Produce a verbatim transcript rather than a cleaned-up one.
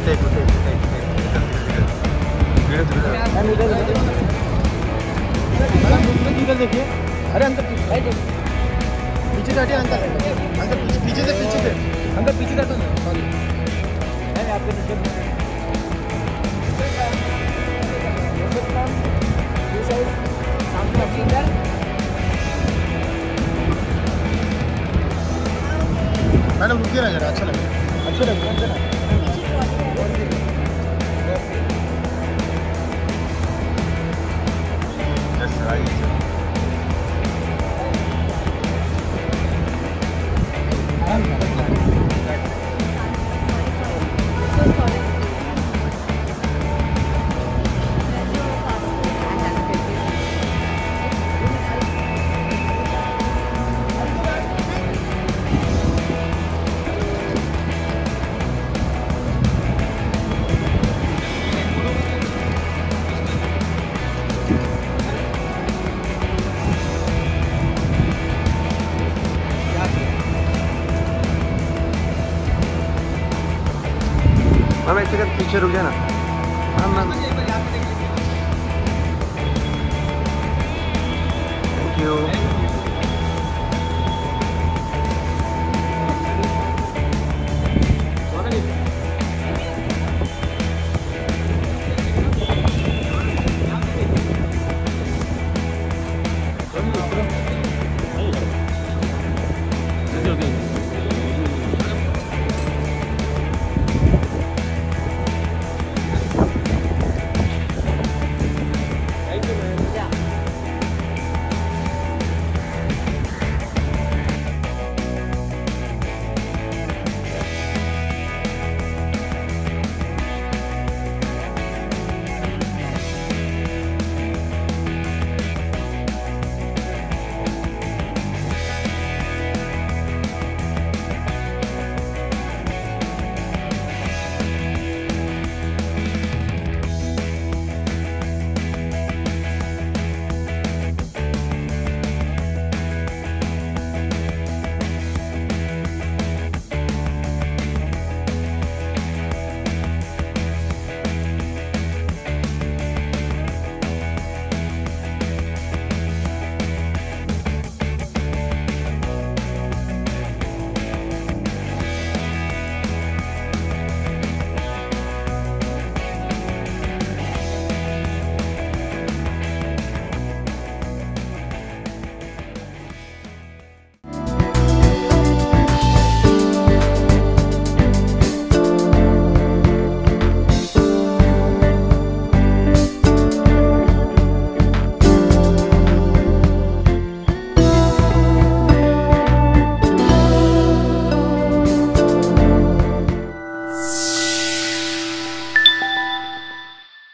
Take take take इधर देखिए। अरे अंकल पीछे से हटिए अंकल, अंकल पीछे पीछे से पीछे से अंकल पीछे का तो सॉरी मैं आपके नीचे मैडम रुकिए ना जरा, अच्छा लगेगा अच्छा लगेगा ना। That's right. मैम एक सेकंड पीछे रुक जाए ना मैम मैम थैंक यू।